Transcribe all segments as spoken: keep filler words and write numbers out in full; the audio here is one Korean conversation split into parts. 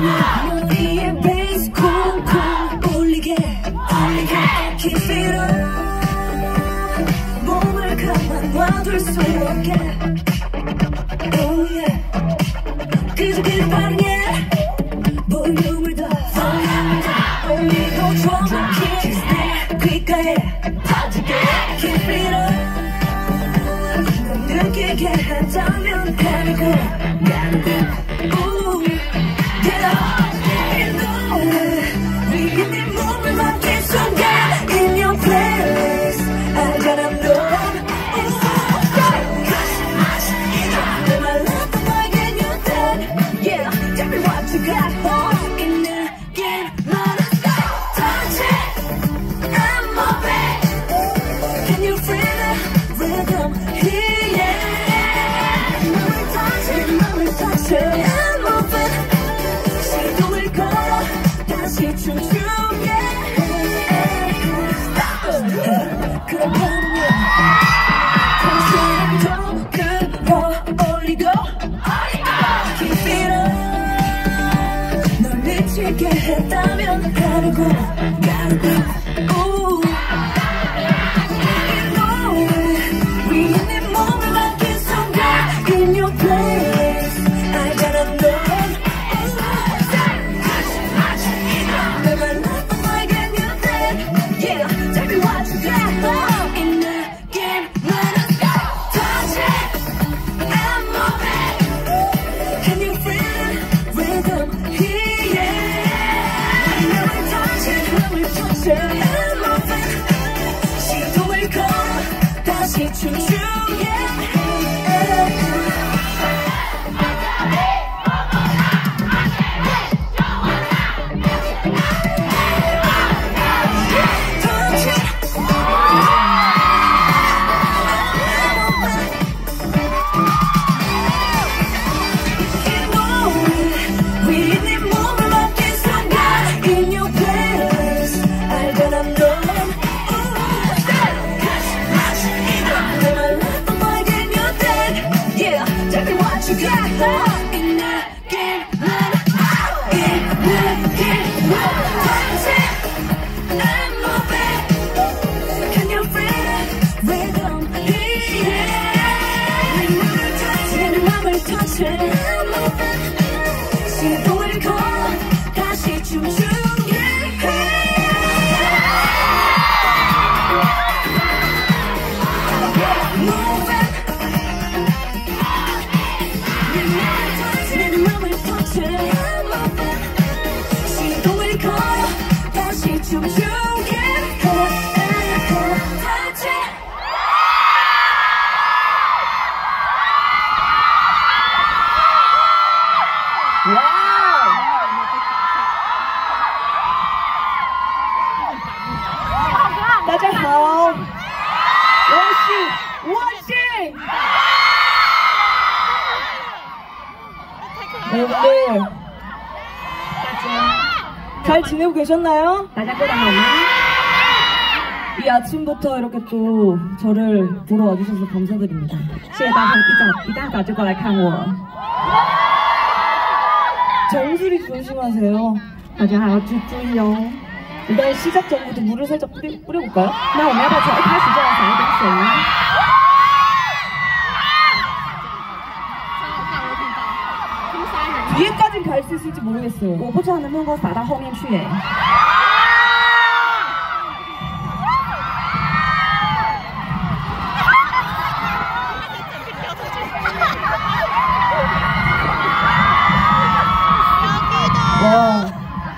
머리에 베이스 쿵쿵 울리게 Keep it up 몸을 가만놔둘 수 없게 Oh yeah 그저 그리 빠르게 볼륨을 더 올리고 정확히 내 귓가에 터지게 Keep it up 느끼게 한다면 가르고 가르고 Ooh get up and go 위에 네 몸을 맡길 순간 In your place I gotta know Never let the light get you dead Yeah, tell me what you got oh, in the game, let us go Touch it, I'm moving Can you feel the rhythm here 맘을 touch it, 맘을 touch it I'm moving 시동을 걸어 다시 춤추게 그럼 보면 당신은 더 끌어올리고 Keep it up 널 미치게 했다면 가르고 가르고 Ooh You know it 위에 네 몸을 맡긴 순간 In your place I gotta know Never let the light get you dead Yeah, tell me what you got In the game, let us go Touch it, I'm moving Can you feel the rhythm here When we touch it, when we touch it I'm moving 시동을 걸어 다시 춤추게 시동을 걸어 다시 춤추게 Moving 내 맘을 터치 시동을 걸어 다시 춤추게 大家好，我是我是 여러분들 잘 지내고 계셨나요? 이 아침부터 이렇게 또 저를 보러 와주셔서 감사드립니다. 谢谢大家一早一大早就过来看我 정수리 조심하세요. 大家还要注意哦 일단 시작 전부터 물을 살짝 뿌리, 뿌려볼까요? 那我们要不要从一开始就来撒一点水呢 뒤에까지 갈 수 있을지 모르겠어요. 我不知道能不能够撒到后面去耶 와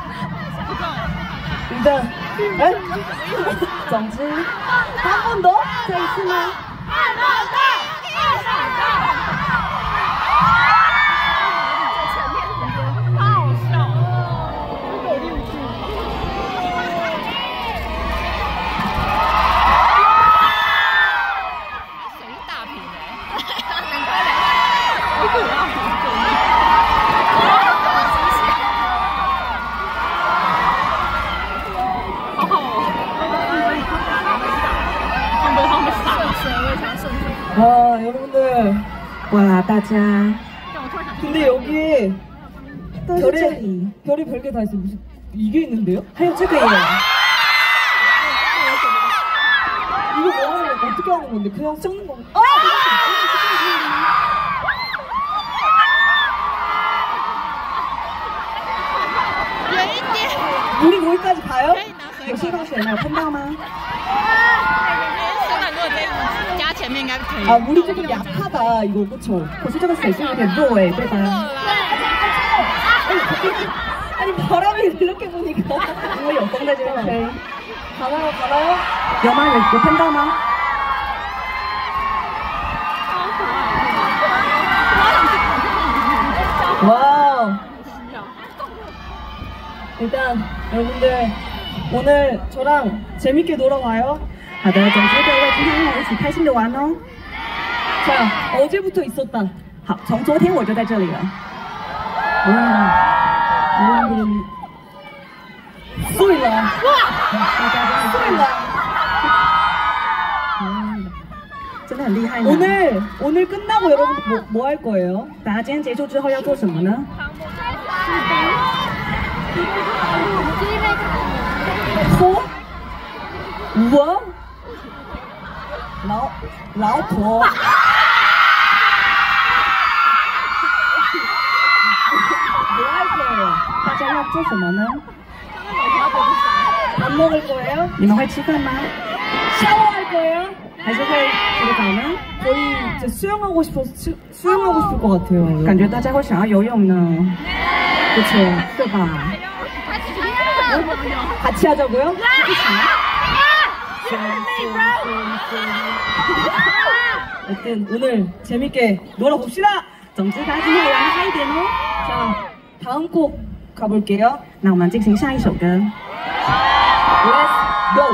일단 에? 总之 한 번 더? 这一次呢 와 여러분들 와大家 근데 여기 별이 별이 별게 다 있어요. 무슨 이게 있는데요? 还有这个耶， 이거 뭐 하는 거 어떻게 하는 건데? 그냥 섞는 건? 아! 우리 거기까지 가요? 有些同学没有碰到吗？ 加前面应该可以。 아, 물이 조금 약하다, 이거, 그쵸? 可是这个水是有点弱哎，对吧？ 아니, 바람이 이렇게 부니까. 因为有风在这边吹， 가나요, 가나요? 有吗？有有碰到吗？ 와우. 일단, 여러분들, 오늘 저랑 재밌게 놀아봐요. 好的，总之各位今天和我一起开心的玩哦。 자, 어제부터 있었다. 好，从昨天我就在这里了。 와, 여러분들은 쏘이라. 大家真的 쏘이라. 真的很厉害呢。 오늘 오늘 끝나고 여러분 뭐 뭐 할 거예요? 大家今天结束之后要做什么呢？ 코? 우와? 라오 라오토. 뭐 할 거예요? 大家要做什么呢？ 밥 먹을 거예요? 你们会吃饭吗？ 샤워할 거예요? 还是会洗个澡呢？ 거의 이제 수영하고 싶어서 수, 수영하고 싶을 것 같아요. 感觉大家会想要游泳呢， 그렇죠. 对吧？ 같이 하자고요? 하여튼 오늘 재밌게 놀아봅시다. 总之，大家今天也玩嗨一点哦。 자, 다음 곡 가볼게요. 那我们进行下一首歌。 Let's go.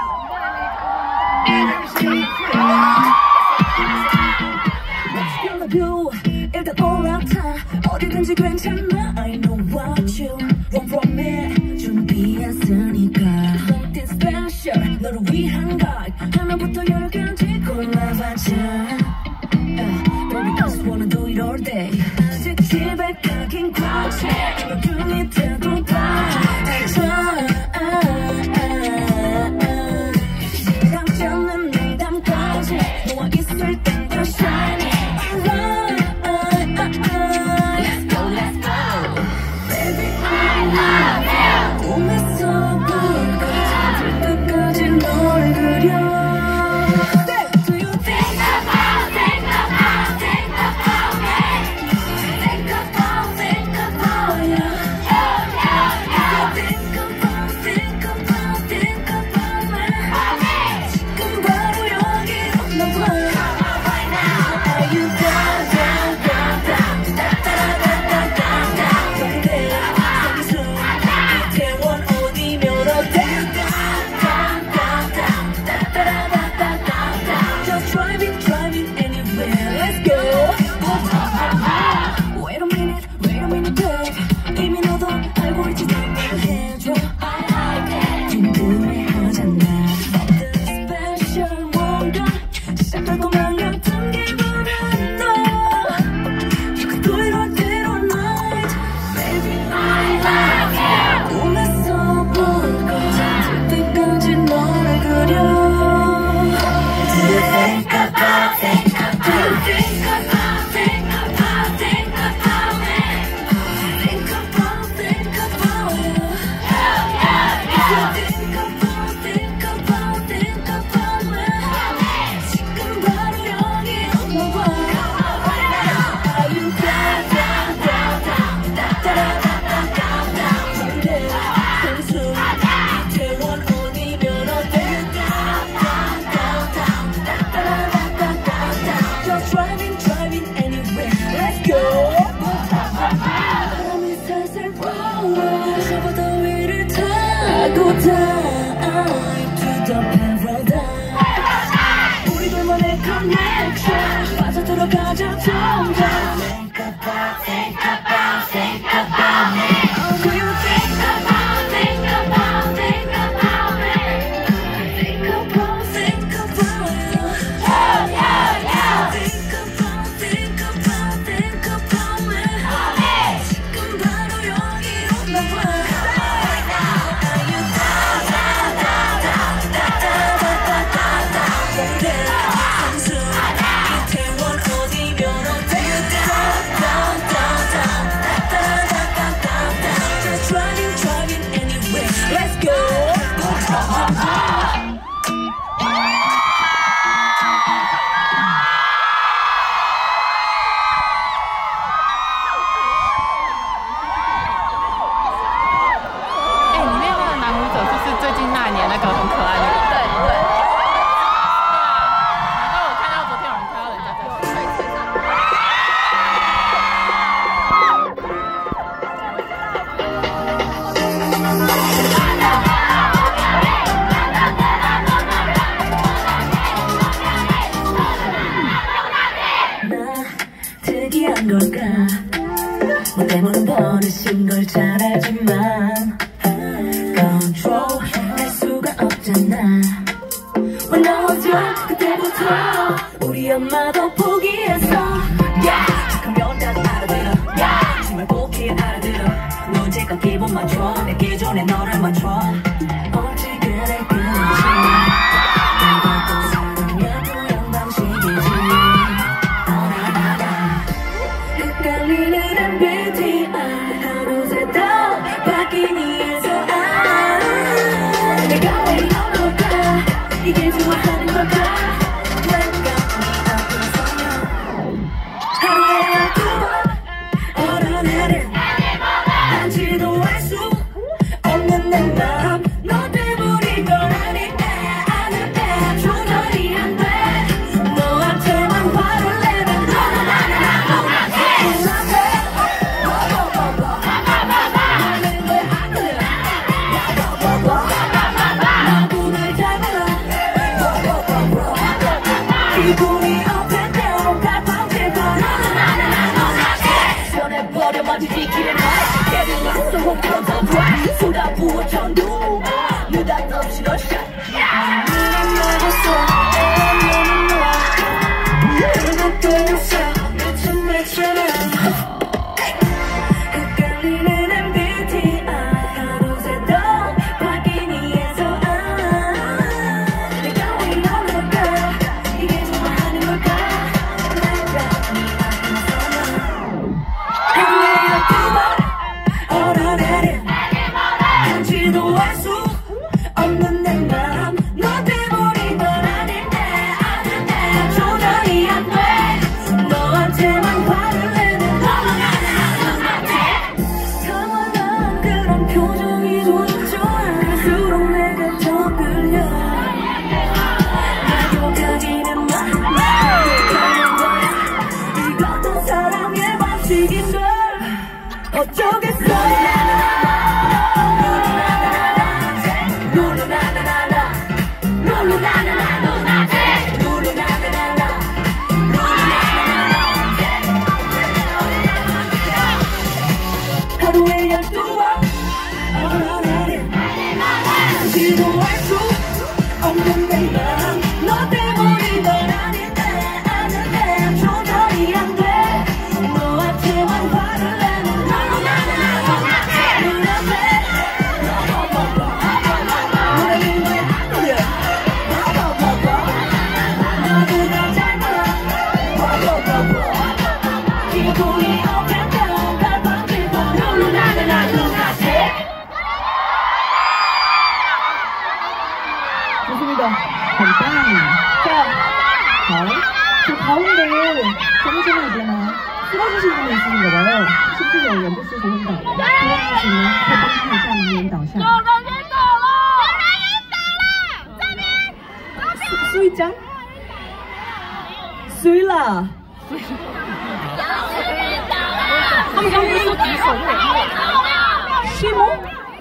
What you gonna do? 일단 올라타 어디든지 괜찮아 I know what you want from me 준비했으니까 Something special 너를 위한 것 하나부터 열까지 골라봤자 uh, Baby I just wanna do it all day 아직 집에 가긴 그렇지 그 밑에도 봐 시작지 않는 농담까지 너와 있을 땐 더 shiny 우리들만의 connection 빠져들어가자 점점 Think about, think about, think about me Oh, do you think about, think about, think about me Think about, think about you Yeah, yeah, yeah Think about, think about, think about me 지금 바로 특이한 걸까 뭐 때문에 버릇인 걸 잘 알지만 Control 할 수가 없잖아 왜 넣어줘 그때부터 우리 엄마도 포기했어 yeah. 착하면 다 알아들어 yeah. 정말 꼭히 알아들어 넌 제가 기분 맞춰 내 기존에 너를 맞춰 어찌 그래 그런지 내가 또 사랑의 모양 방식이지 헷갈리는 엠비티아이 하루 새도 바뀌니 해서 아 내가 왜 이럴까 이게 좋아하는 걸까 쏟아부어 전도 느닷없이 러셔 눈은 막았어 너는 너 그만 끊었어 미친 매처럼 헷갈리는 엠비티아이 하루 새도 바뀌니 해서 아 내가 왜 이러는가 이게 좋아하는 걸까 내가 네 앞에서는 행위가 그만 얼어내린 지도 알 수 없는 내 마음 너 때문인 건 아닌데 아는데 조절이 안 돼 너한테만 화를 내는 상황한 그런 표정이 좋아 좋아 갈수록 내가 더 끌려 나도 가지는 마 가는 거야 이것도 사랑의 방식인걸 어쩌겠어 하루에 열두 번 얼어내린 지도 알 수 없는 내 마음 너 때문인 건 아닌데 아는데 조절이 안 돼 너한테만 화를 내는 좋습니다. 감사합니다. 자, 저 가운데 정신을 이제나 쓰러지신 분이 있으신가 봐요. 십칠 년 연도 쓰고 한다. 쓰러지시면可以向引导下。 수이짱? 수일라. 他们刚不是说举手就得看？ 쉬모?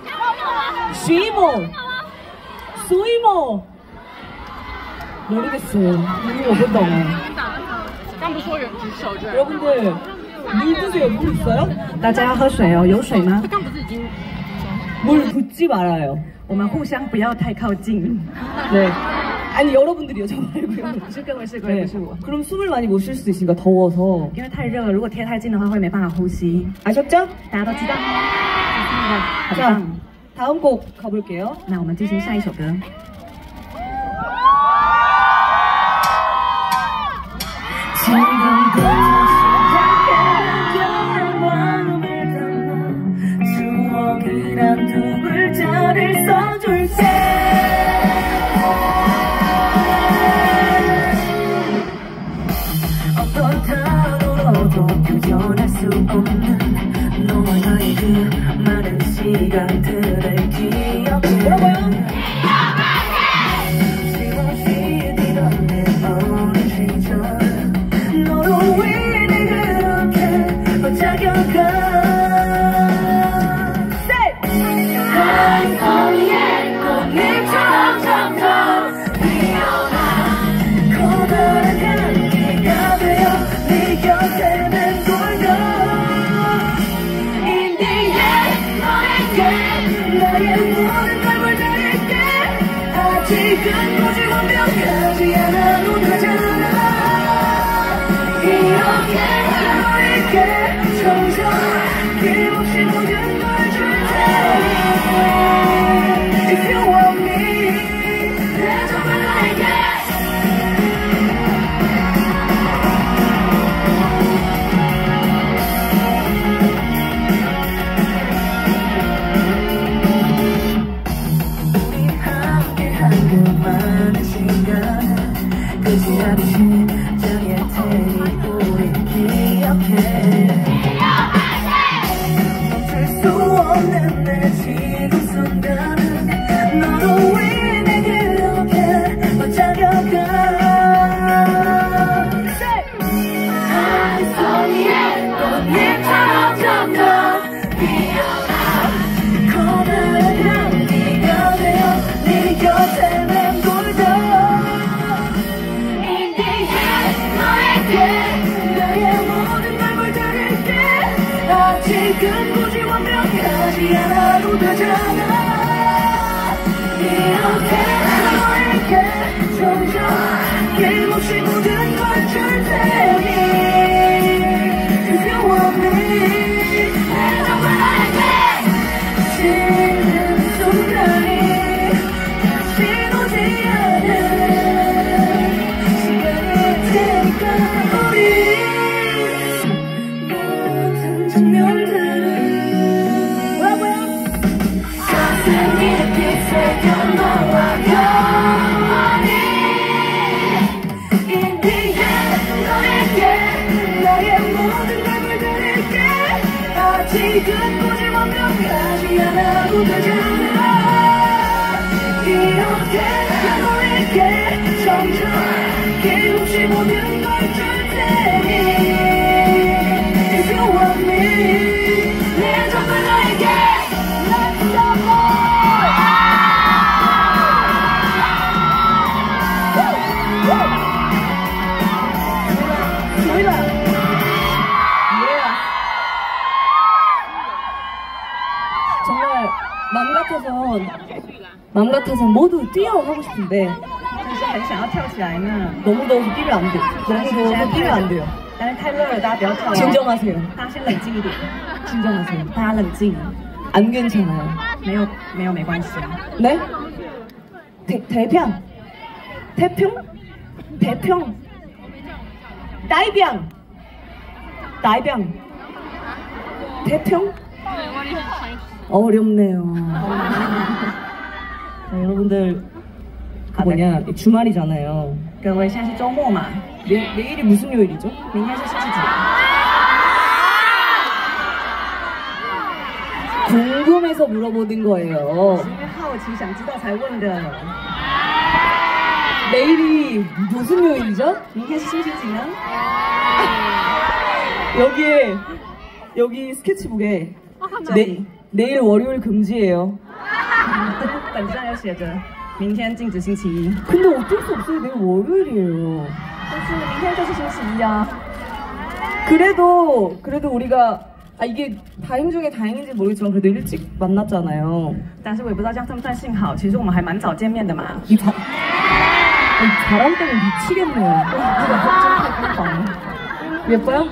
쉬모? 수이모? 모르겠어요. 이거 어떤다. 刚不是说有举手就？ 여러분들 물 드세요. 물 있어요? 大家要喝水哦，有水吗？ 刚不是已经？ 물 붓지 말아요. 我们互相不要太靠近。 네. 아니 여러분들이요. 저 말고요. 是各位是各位， 네. 不是我。 그럼 숨을 많이 못 쉴 수도 있으니까 더워서. 因为太热了，如果贴太近的话会没办法呼吸。 아셨죠? 大家都知道。很 자, 棒。 다음 곡 가볼게요. 那我们进行下一首歌。 지금부터 시작해 마음을 담아 추억이란 두 글자를 써줄게 어떤 단어로도 표현할 수 없는 너와 나의 그 많은 시간들을 기억해 뭐라고요? 내 곁에 아직은 굳이 완벽하지 않아도 되잖아. 이렇게 너에게 점점 끊임없이 모든 걸 줄 테니 If you want me 내 정말 너에게 지는 순간이 다시 오지 않은 시간일 테니까 우리 모든 장면들을 뭐야 뭐야 가슴이 이렇게 새겨 너와 영원히 In the end 너에게 나의 모든 걸 물들일게 아직은 굳이 완벽하지 않아도 되잖아 이렇게 너에게 점점 끊임없이 모든 걸 줄 테니 If you want me 내 정말 너에게 Let's go 소리라 정말 맘 같아선 맘 같아선 모두 뛰어 하고 싶은데 就是很想要跳起来呢， 너무 더워서 뛰면 안 돼. 너무 더워서 뛰면 안 돼요. 但是太热了，大家不要跳哦。 진정하세요. 大家先冷静一点， 진정하세요. 大家冷静， 안 괜찮아요. 没有没有没关系。 네? 대, 대평. 대평? 대평. 다이병. 다이병. 대평? 어렵네요. 자, 여러분들 그 뭐냐 주말이잖아요. 各位，现在是周末嘛， 내, 내일이 무슨 요일이죠? 明天是星期几？ 궁금해서 물어보는 거예요. 是因为好奇想知道才问的。 내일이 무슨 요일이죠? 明天是星期几呢？ 여기에 여기 스케치북에 내, 这里 내일 월요일 금지예요. 本上有写着明天禁止星期一， 근데 어쩔 수 없어요. 내일 월요일이에요. 但是明天就是星期一啊。 그래도 그래도 우리가 아 이게 다행 중에 다행인지 모르겠지만 그래도 일찍 만났잖아요. 但是我也不知道这样算不算幸好，其实我们还蛮早见面的嘛。 이 바, 이 바람 때문에 미치겠네요. 예뻐요?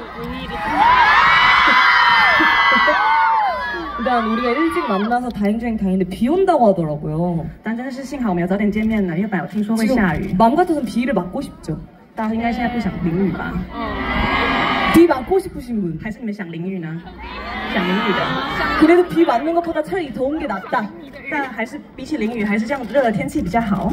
일단 우리가 일찍 만나서 다행 중에 다행인데 비 온다고 하더라고요. 但真的是幸好我们有早点见面呢，因为本来我听说会下雨。 마음 같아서는 비를 맞고 싶죠. 大家应该现在不想淋雨吧？ 비 맞고 싶으신 분. 还是你们想淋雨呢？想淋雨的， 그래도 비 맞는 것보다 차라리 더운 게 낫다. 但还是比起淋雨，还是这样热的天气比较好。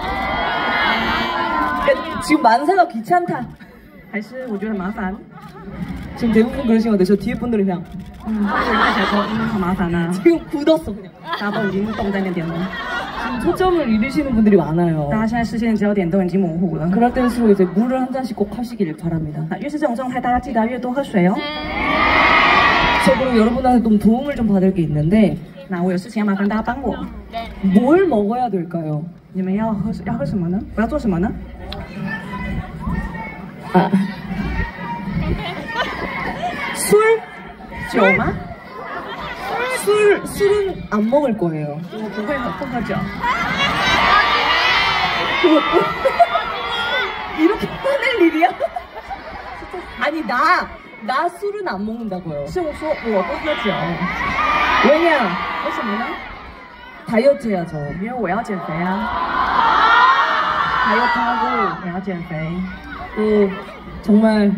그러니까 지금 만사가 귀찮다. 还是我觉得很麻烦。 지금 대부분 그러신 것 같아요. 저 뒤에 분들은 그냥 嗯，大家看起来说，嗯，好麻烦啊， 지금 굳었어 그냥. 大家都已经冻在那边了， 지금 초점을 잃으시는 분들이 많아요. 大家现在视线的焦点都已经模糊了。 그럴 때일수록 이제 물을 한 잔씩 꼭 하시길 바랍니다. 那越是这种状态，大家记得越多喝水哦。 저 그럼 여러분한테 좀 도움을 좀 받을 게 있는데 那我有事情要麻烦大家帮我， 뭘 먹어야 될까요? 你们要喝要喝什么呢？我要做什么呢？ 아. 술? 酒吗？ 술, 술은 안 먹을 거예요. 我不会喝不喝酒。 이렇게 화낼 일이야? 아니 나, 나 술은 안 먹는다고요. 是我说我不喝酒， 왜냐? 为什么呢？ 다이어트 해야죠. 因为我要减肥啊。 다이어트 하고 我要减肥， 또 정말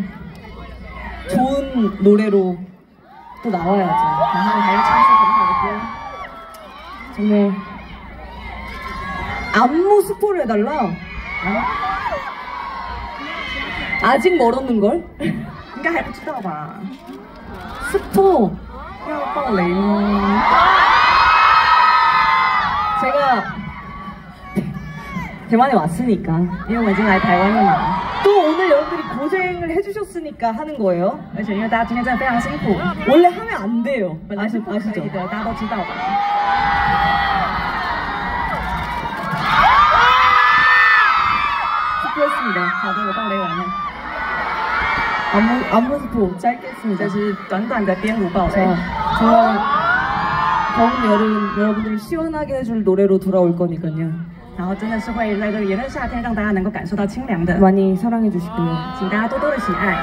좋은 노래로 또 나와야죠. 然后还要唱一首很好的歌。 정말 안무 스포를 해달라. 然后 아직 멀었는걸? 应该还不知道吧？ 스포. 要爆雷吗？ 제가 대만에 왔으니까 因为我已经来台湾了嘛， 또 오늘 여러분들이 고생을 해주셨으니까 하는 거예요. 而且因为大家今天真的非常辛苦， 원래 하면 안 돼요. 本来是 아시, 不可 아시죠? 以的，大家都知道吧？ 스포했습니다. 好的，我爆雷完了。 안무, 안무 스포 짧게 했습니다. 这是短短的编舞报呗。 자, 정말 더운 여름 여러분들을 시원하게 해줄 노래로 돌아올 거니까요. 然后真的是会在这个炎热夏天让大家能够感受到清凉的， 많이 사랑해 주시고요. 请大家多多的喜爱。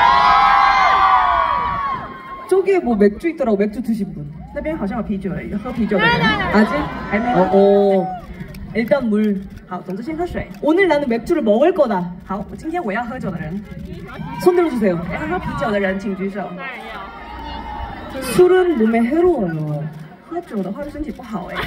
저기에 뭐 맥주 있더라고. 맥주 드신 분. 那边好像有啤酒了，有喝啤酒的人 아직? 还没 어, 有。 어. 일단 물. 好，总之先喝水。 오늘 나는 맥주를 먹을 거다. 好，我今天我要喝酒的人， 손 들어주세요. 要喝啤酒的人请举手。 술은 몸에 해로워요. 喝酒的话对身体不好哎。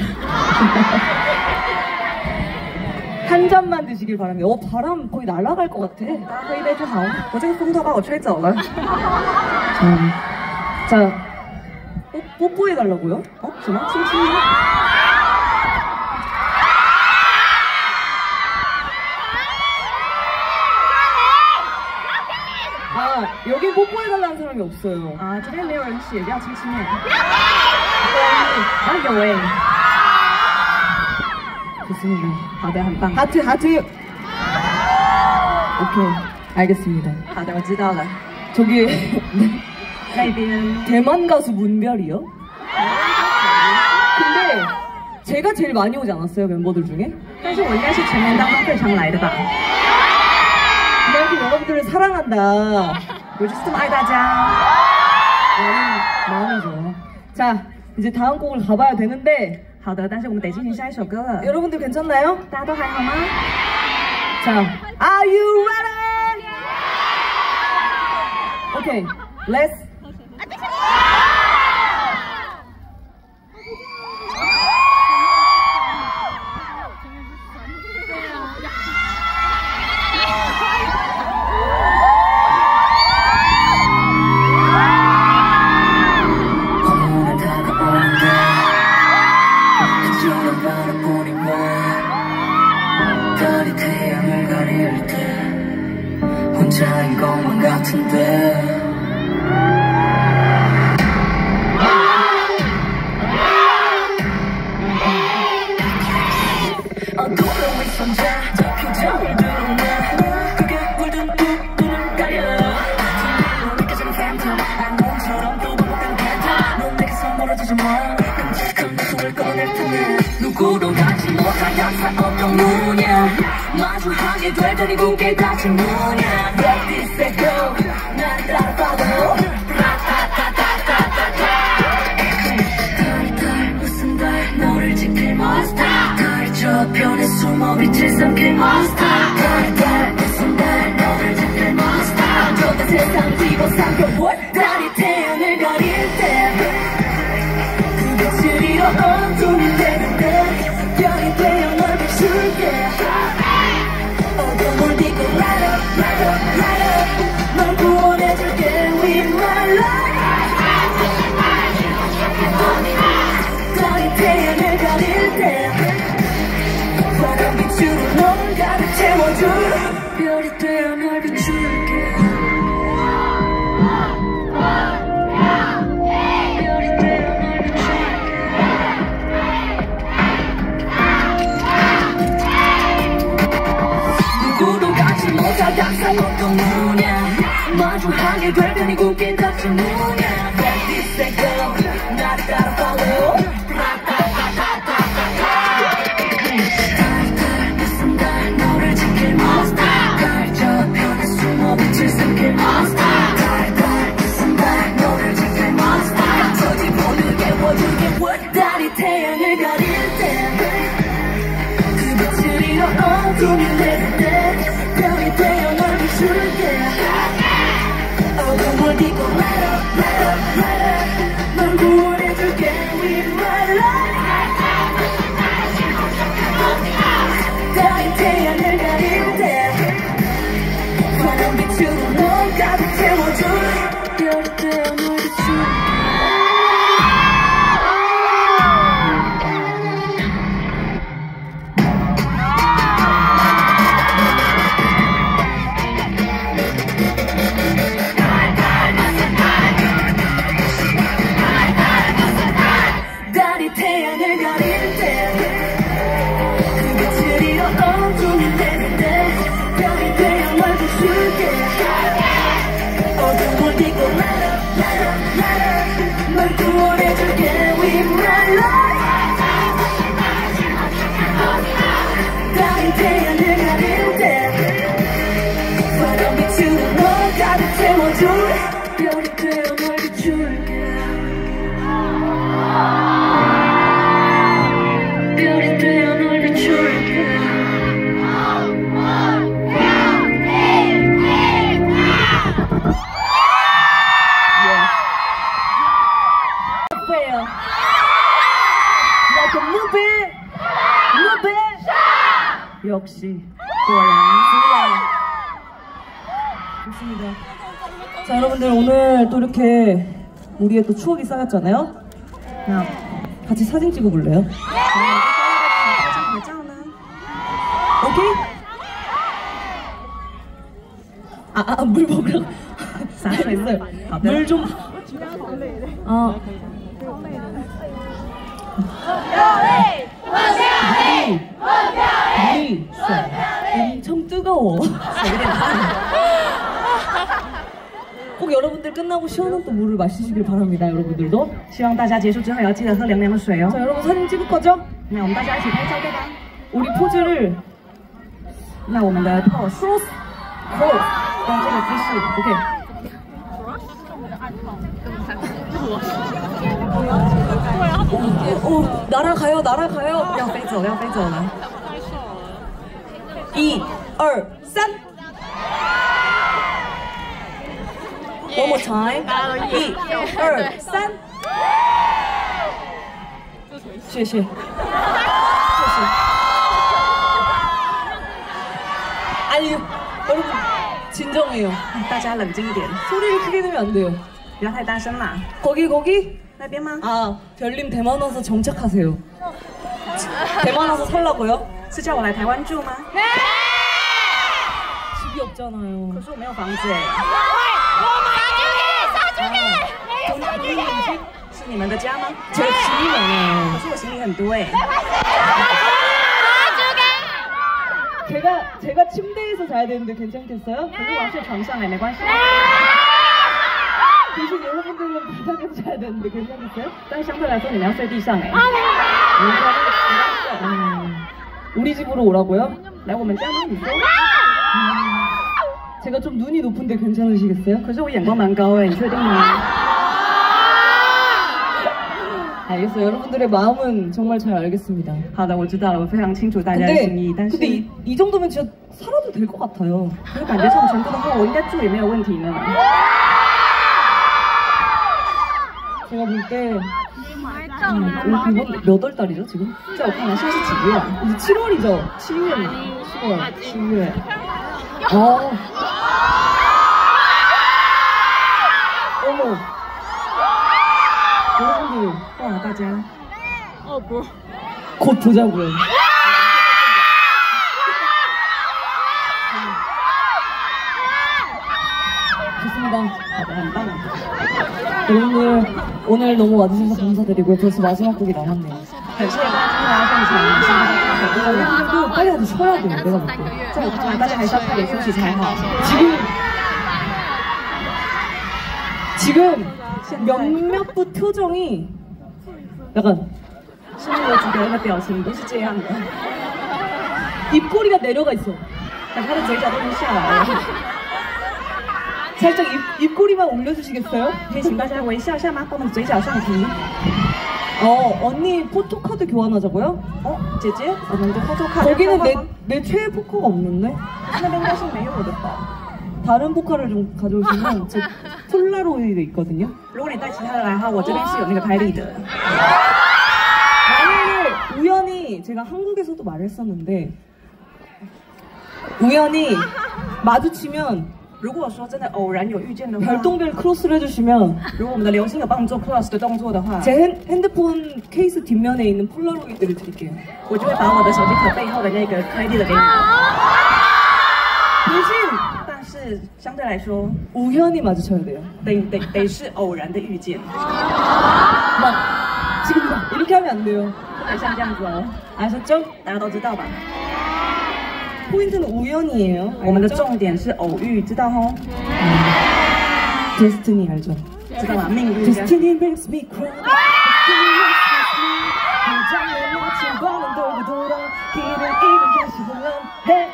한 잔만 드시길 바랍니다. 어, 바람 거의 날아갈 것 같아. 大家喝一杯就好。我这个风都把我吹走了。 음. 자, 뽀, 뽀뽀해달라고요? 어? 什么亲亲？ 아, 여기 뽀뽀해달라는 사람이 없어요. 啊，这边没有人写要亲亲哎。啊，有哎。 좋습니다. 好的，很棒。 하트, 하트! 오케이, 알겠습니다. 好的，我知道了。 저기, 那边 대만 가수 문별이요? 근데, 제가 제일 많이 오지 않았어요, 멤버들 중에? 但是我应该是成员当中最常来的吧。 그만큼 여러분들을 사랑한다. 我就是这么爱大家。 마음이, 마음이 좋아. 자, 이제 다음 곡을 가봐야 되는데, 好的，但是我们得进行下一首歌了。 여러분들 괜찮나요? 大家都还好吗？ 자, are you ready? Okay, let's. 혼자인 것만 같은데 어두운 위선자 저 표정을 드러내 그게 물든 눈을 가려 느껴지는 팬텀 악몽처럼 또 반복된 패턴 넌 내게서 멀어지지 마 끔찍한 모습을 꺼낼 테네 누구도 가지 못할 약사 어떤 무냐 마주하게 될 테니 굳게 닫힌 문이야 Let this let go 날 따라 follow 달 무슨 달 너를 지킬 monster 달 저편에 숨어 빛을 삼킬 monster 달 무슨 달 너를 지킬 monster 저가 세상 뒤집어삼켜 what 달이 태양을 가릴 때그 빛을 잃어 어둠이 되는데 별이 되어 널 비출게 어둠을 딛고 light up, light up, light up 널 구원해줄게 with my life 달이 태양을 가릴 때 화려한 빛으로 널 가득 채워줄 별이 되어 널 비출게 별이 되어 널 비출게 누구도 가지 못할 약상 어떤 무냐 마주하게 될 테니 굳게 닫힌 문이야 Let this let go 나를 따라 follow 달 무슨 달 너를 지킬 monster 달 저편에 숨어 빛을 삼킬 monster 달 무슨 달 너를 지킬 monster 저 뒤보는 깨워줄게 what 달이 태양을 가릴 때그 빛을 잃어 어둠이 되는데 별이 되어 널 비출게 어둠을 딛고 light up, light up, light up 널 구원해줄게 with my life 달이 태양을 가릴 때 화려한 빛으로 널 가득 채워줄 별이 되어 널 비출게 달이 태양을 가릴 때그 빛을 잃어 어둠이 되는데 별이 되어 널 비출게 비출게 별이 되어 널 비출게 Like a movie, movie. 역시 또한 좋습니다. 자, 여러분들 오늘 또 이렇게 우리의 또 추억이 쌓였잖아요. 그냥 같이 사진 찍어볼래요? 오케이? 아, 아, 물 먹으러 있어요. 물 좀. 아. 물이 엄청 뜨거워. 꼭 여러분들 끝나고 시원한 또 물을 마시시길 바랍니다. 여러분들도 希望大家结束之后也要记得喝凉凉的水哦。 자, 여러분 사진 찍을 거죠? 那我们大家一起拍照对吧？ 우리 포즈를 那我们的 pose cross cross 跟这个姿势 오케이. 오, 날아가요, 날아가요. 要飞走，要飞走了。 一、二、三。One more time. 一、二、三。谢谢，谢谢。 아니, 여러분 진정해요. 大家冷静一点， 소리를 크게 내면 안 돼요. 不要太大声嘛。 거기 거기. 那边吗？ 아, 별님 대만 와서 정착하세요. 대만 와서 살라고요? 是叫我来台湾住吗？ 집이 없잖아요. 可是我没有房子哎。 是你们的家吗？ 제가 짐이 많아요. 可是我行李很多哎。 제가 제가 침대에서 자야 되는데 괜찮겠어요? 可是我要睡床上哎，没关系。 대신 여러분들은 바닥에서 자야 되는데 괜찮겠어요? 但是相对来说你们要睡地上哎。 음, 우리 집으로 오라고요? 来我们家吗？你说？ 제가 좀 눈이 높은데 괜찮으시겠어요? 可是我眼光蛮高哎，你确定吗？ 알겠어요. 여러분들의 마음은 정말 잘 알겠습니다. 好的，我知道了，我非常清楚大家的 근데, 心意，但是 근데 이, 이 정도면 진짜 살아도 될 것 같아요. 可是感觉这种程度的话，我应该住也没有问题呢。 제가 볼 때 음, 이번 몇 월 달이죠 지금? 在我看来，现在是几月啊？ 이제 칠월이죠? 七月嘛。 칠월, 칠월. 어. 어머. 여러분들, 哇，大家， 곧 보자고요. 좋습니다. 好的，很棒。 여러분들 오늘 너무 와주셔서 감사드리고요. 벌써 마지막 곡이 남았네요. 很谢谢大家今天来上场，希望大家很多人。 여러분들도 빨리 가서 쉬어야 돼요. 내가 볼 때. 在我看来，大家还是要快点休息才好。 지금 지금 몇몇 분 표정이 약간 现在有几个人的表情不是这样的， 입꼬리가 내려가 있어. 但他的嘴角都已经下来了。 살짝 입, 입꼬리만 올려주시겠어요? 可以请大家微笑一下吗？把我们嘴角上提。 어, 언니 포토카드 교환하자고요? 哦，姐姐，我们的 photo card 거기는 要 내, 换吗？ 내 최애 포카가 없는데? 那边应该是没有的吧？ 다른 포카를 좀 가져오시면 제 폴라로이드 있거든요? 如果你带其他的来的话，我这边是有那个拍立得。 만약에 우연히 제가 한국에서도 말했었는데 우연히 마주치면 如果说真的偶然有遇见的话， 별똥별 크로스를 해주시면 如果我们的流星有帮我们做 cross 的动作的话， 제 핸, 핸드폰 케이스 뒷면에 있는 폴라로이드를 드릴게요. 我就会把我的手机壳背后的那个拍立得给你。 대신 但是相对来说， 우연히 마주쳐야 돼요. 得得得是偶然的遇见， 막 지금 막 이렇게 하면 안 돼요. 不可以像这样子哦。 아셨죠? 大家都知道吧？ 포인트는 우연이에요. 我们的重点是偶遇，知道哦？ 데스티니 알죠? 知道吗？命运。 Destiny makes me cry. Destiny makes me cry. 당장에 마치 밤은 돌고 돌아 길을 잃은 다시 혼란해.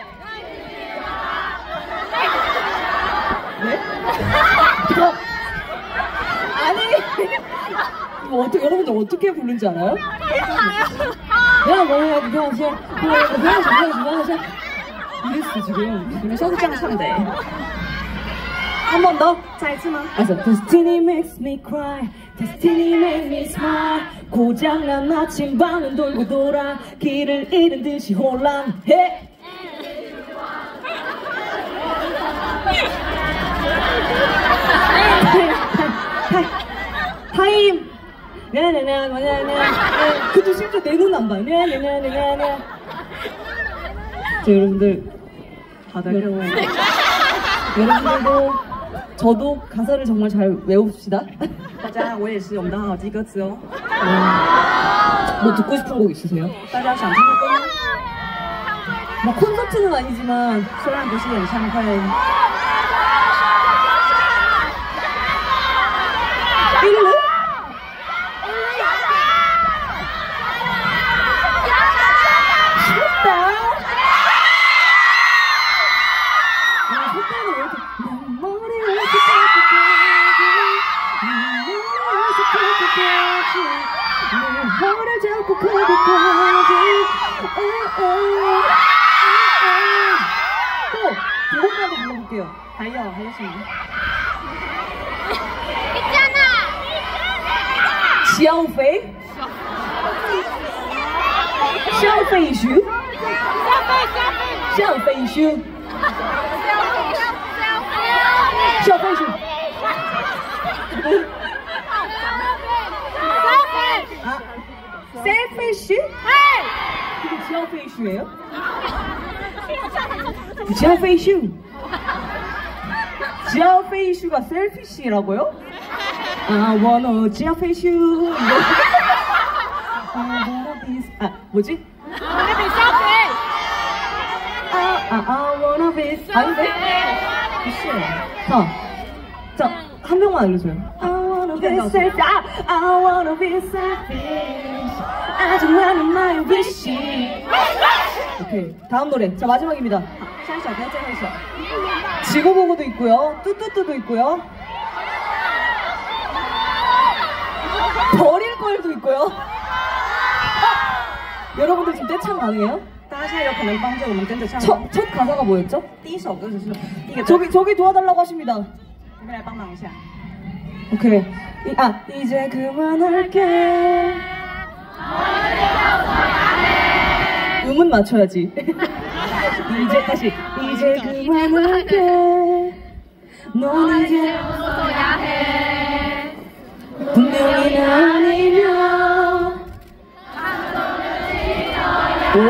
네? 저 아니 뭐 어떻게 여러분들 어떻게 부른지 알아요? 야 뭐야 그냥 그냥 그냥 그냥 그냥 그냥 이랬어 지금. 你们说是这样唱的哎。 한 번 더. 再一次吗？ 그래서 Destiny makes me cry, Destiny makes me smile. 고장난 아침밤은 돌고 돌아 길을 잃은 듯이 혼란해. 타임. 네네네네네. 그도 심지어 내 눈 안 봐. 네네네네네. 자 여러분들 다들 여러분들도 저도 가사를 정말 잘 외웁시다. 大家我也是，我们都好好记歌词哦。 뭐 듣고 싶은 곡 있으세요? 大家想听的歌， 뭐 콘서트는 아니지만 虽然不是演唱会， 일루? 쉽다. 아, 속도는 왜 이렇게 내 머리를 스쳐까지 내 머리를 스쳐까지 내 허를 잡고 거기까지 또 두 곡만 더 불러볼게요. 还有还有什么？ 消费消费书消费书消费书아 셀피쉬? 그게 지하페이슈예요? 지하페이슈 지하페이슈가 셀피쉬라고요? I wanna 지하페이슈 I wanna be 아 뭐지? 아, 아, I wanna be 아닌데? 자, 자, 한 명만 알려줘요. I wanna be selfish. 아, I wanna be selfish. 아직 많은 나의 wish. 오케이, 다음 노래. 자, 마지막입니다. 下一首歌最后一首， 지고보고도 있고요. 뚜뚜뚜도 있고요. 버릴 걸도 있고요. 아, 여러분들 지금 떼창 가능해요? 大家现在有可能帮着我们跟着唱。 첫, 첫 가사가 뭐였죠? 第一首歌就是第一个歌， 저기, 저기 도와달라고 하십니다. 你们来帮忙一下。 오케이. 이, 아, 이제 그만할게. 음은 맞춰야지. 이제 다시. 이제 그만할게. 넌 이제 분명히 아니면 오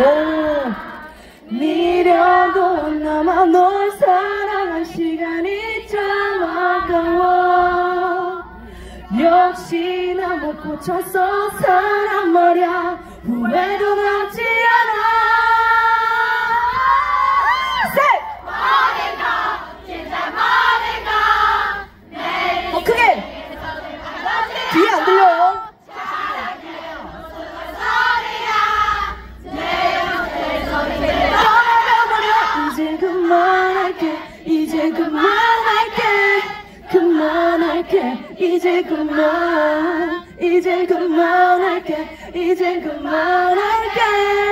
미련도 남아 널 사랑한 시간이 참 아까워 역시나 못 고쳤어 사람 말야 후회도 남지 않아 더 크게 뒤에 안 들려요 이제 그만할게 이제 그만할게 그만할게 이제 그만 이제 그만할게 이제 그만할게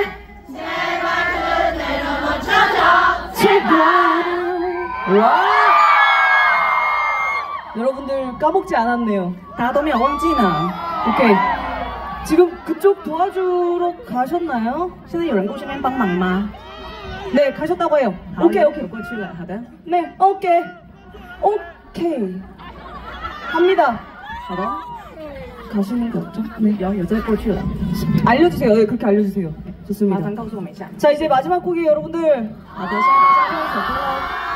제발 그대로 멈춰줘 제발 와 여러분들 까먹지 않았네요 大家都没有忘记呢。 오케이 지금 그쪽 도와주러 가셨나요? 现在有人过去那边帮忙吗？ 네 가셨다고 해요 好 오케이 有 오케이 过去了，好的， 네 오케이 오케이 갑니다 好的， 가시는 거 없죠? 네 有有在过去了， 알려주세요 네, 그렇게 알려주세요 麻 좋습니다 烦告诉我们一下。 자 이제 마지막 곡이에요 여러분들 好的，现在大家听一首歌喽。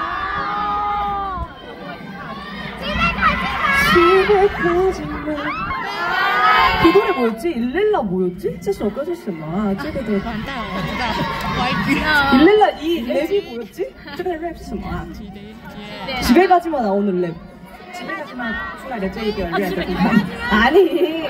집에 가지마 그 노래 뭐였지? 일렐라 뭐였지? 这首歌是什么啊？这个的 일렐라 이 랩이 뭐였지? 这个的 rap 是什么啊？ 집에 가지마 나오는 랩 前面是吗？出来的这一个 rap 的部分。 아니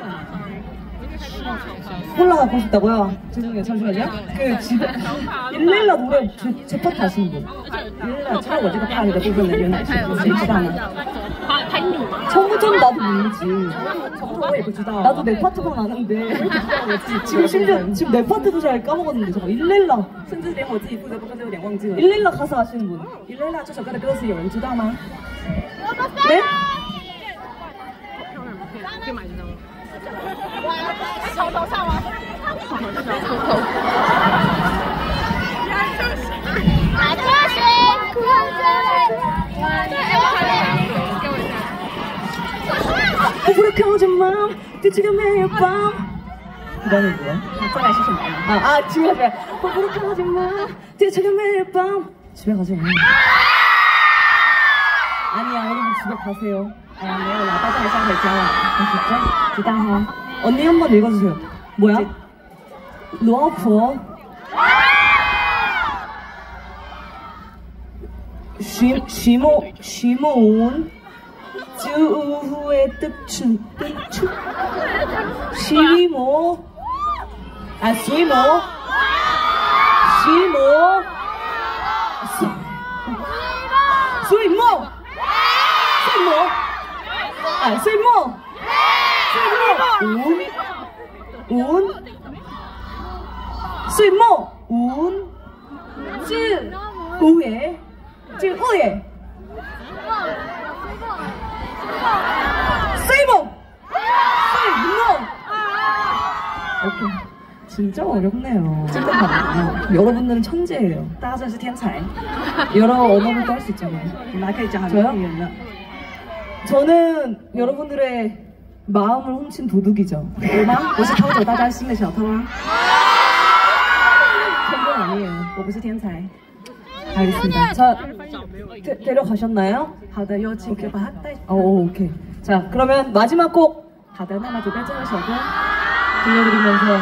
콜라 갖고 싶다고요? 죄송해요 잠시만요 그 집에 일렐라 노래 제, 제 파트 아시는 분? 因为唱我这个 part 的部分的原来是谁知道呢？ 처음부터는 나도 모르지. 정보也不知道 나도 내 파트만 아는데. 지금 심지어 지금 내 파트도 잘 까먹었는데 잠깐 일렐라. 甚至连我自己负责部分都有点忘记了 일렐라 가사 아시는 분? 伊蕾拉这首歌的歌词有人知道吗 네? 可以买这张吗？头头上吗？头头头头。马克西， 부르켜지만 뒤지가 매일 밤. 그다음에 뭐야? 再来是什么呀 아, 아 집에 가자. 부르켜지만 뒤지가 매일 밤. 집에 가자. 아니야 여러분 집에 가세요. 哎呀，没有了，大家还是要回家了。 아 진짜? 知道哈？ 언니 한 번 읽어주세요. 뭐야? 로아프. 쉬 쉬모 쉬모온 주후의 뜻춘 뜻춘 쉬모 아 쉬모 쉬모 쉬모 쉬모 아 쉬모 쉬모 운 쉬모 운 쯔 우에 쯔 우에 세이모! 세이모! 오케이. 진짜 어렵네요. 진짜 어렵네요. 여러분들은 천재예요. 大家真是天才， 여러 언어도 할 수 있잖아요. 你们还可以讲很多 저요? 语言呢。 저는 여러분들의 마음을 훔친 도둑이죠. 我吗？我是偷走大家心的小偷啊！ 천재 아니에요. 我不是天才。 알겠습니다. 자, 데, 데려가셨나요? 好的，有请给把它带。 어, 오케이. 자, 그러면 마지막 곡 好的，那么准备最后一首歌， 들려드리면서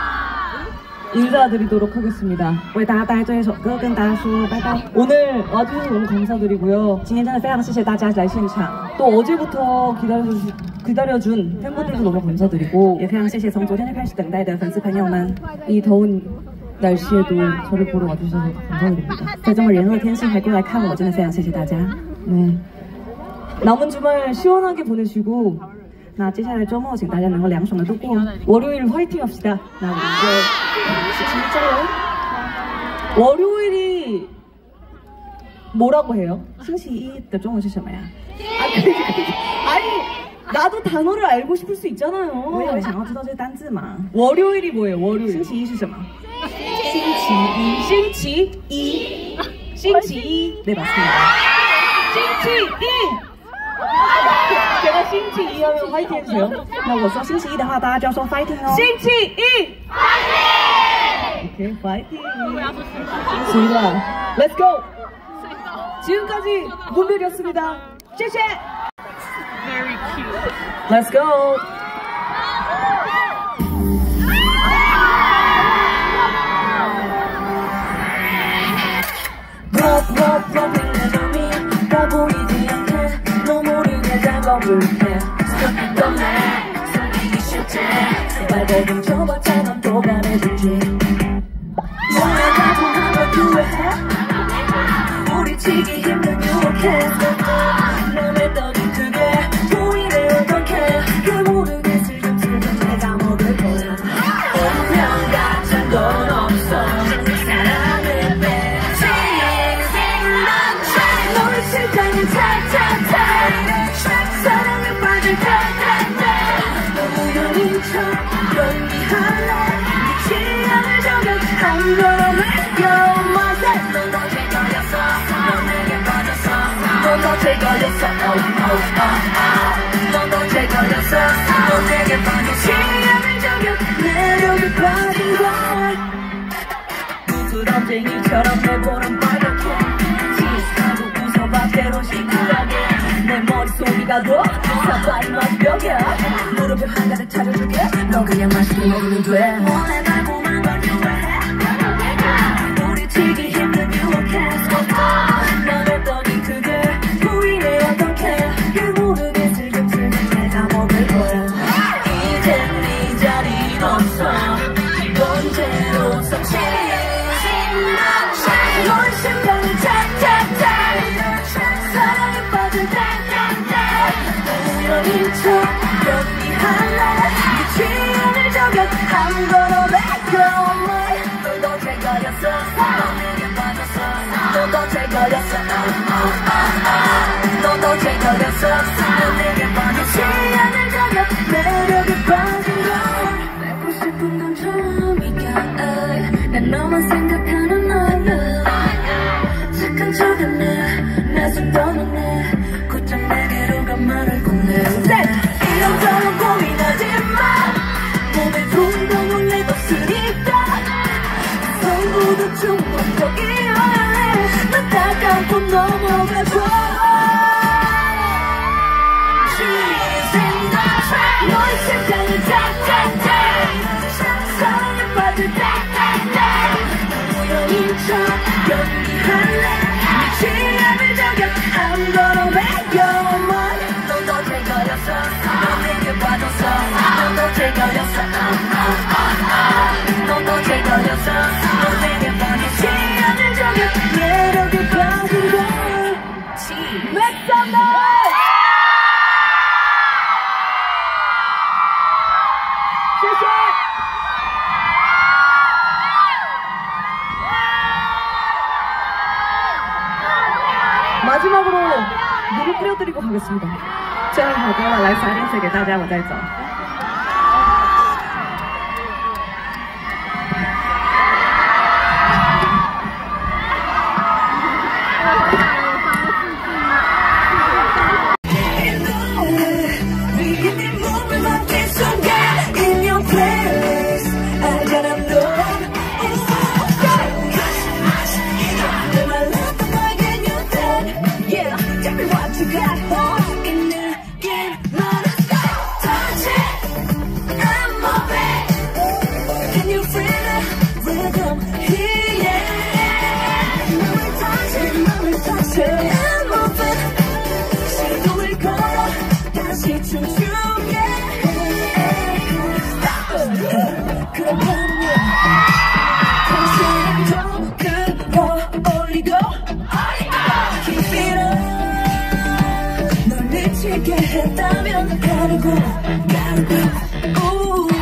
인사드리도록 하겠습니다. 为大家带来最后一首歌，跟大家说拜拜。 오늘 와주셔서 너무 감사드리고요. 今天真的非常谢谢大家来现场， 또 어제부터 기다려주, 기다려준 팬분들도 너무 감사드리고 也非常谢谢从昨天就开始等待的粉丝朋友们。 이 더운 날씨에도 저를 보러 와주셔서 감사드립니다. 在这么炎热的天气还过来看我，真的非常谢谢大家。 네. 남은 주말 시원하게 보내시고 那接下来周末，请大家能够凉爽的度过。 월요일 화이팅 합시다. 那我们就星期一加油。 월요일이 뭐라고 해요? 星期一的中文是什么呀？ 아니 나도 단어를 알고 싶을 수 있잖아요. 我也很想要知道这个单字嘛。 월요일이 뭐예요? 월요일. 星期一是什么？ 星期一.星期一. 네 맞습니다. 星期一. 제가星期一 하면 화이팅 해주세요. 那我说星期一的话，大家就要说 fighting 哦。 星期一. 오케이, 파이팅! 좋습니다. Let's go! 지금까지 문별이었습니다. 谢谢! Very cute. Let's go! Pop, pop, popping 내 맘이 다 보이지 않게 너 모르게 작업을해 넌내 숨기기 쉽지 발버둥 쳐봤자 넌 또 변해줄지 너의 다분한 걸 후회해 우리 치기 힘든 유혹해 넌 했더니 그게 보이네 어떡해 그 모르겠을 점수는 내가 먹을 거야 운명 같은 건 없어 사랑을 빼지 너의 심장은 찰찰찰 사랑에 빠질 듯 우연인 척 연기할래 네 취향을 저격한 거라면 You're my set 넌 어제 걸렸어 넌 내게 빠졌어 넌 어제 걸렸어 oh oh oh oh 넌 어제 걸렸어 넌 내게 빠졌어 취향을 저격 매력에 빠진 거야 부끄럼쟁이처럼 내 볼은 빨갛게 치스하고 웃어봐 때론 시크하게 내 머릿속이 가도 사파리 맛벽이야 무릎을 한가득 차려줄게 넌 그냥 맛있게 먹으면 돼 원래 달콤한 걸 좋아해 우리 튀기 힘든 유혹해 넌 했더니 그게 보이네 어떡해 그 모르겠을 점수는 내가 먹을 거야 이젠 네 자리는 없어 번째로 섭취 너의 심장이 짝짝짝 사랑에 빠질 짝짝짝 미쳐 연기할래 네 취향을 저격 I'm gonna let go 너도 제거렸어 너 내게 빠졌어 너도 제거렸어 너도 제거렸어 너 내게 빠졌어 취향을 저격 매력에 빠진 걸 뺏고 싶은 건 처음이야 난 너만 생각하는 너는 착한 척은 내 손 떠나네 곧장 내게로 가 말을 건네 이런저런 고민하지 마 몸에 동동을 내뒀으니까 성부도 충동적이야 난 다 감고 넘어가줘 She's in the trap 너의 심장을 짝짝짝 상상에 빠질 짝짝짝 우연인 척 연기할래 네 취향을 저격 I'm gonna make your mind 너도 제거렸어 너 내게 빠졌어 너도 제거렸어 너도 제거렸어 너 내게 빠졌어 취향을 저격 매력에 빠진 걸 Make some noise 마지막으로 물을 뿌려드리고 가겠습니다. 最后好歌了，来撒点水给大家，我再走。 했다면 가르고 가르고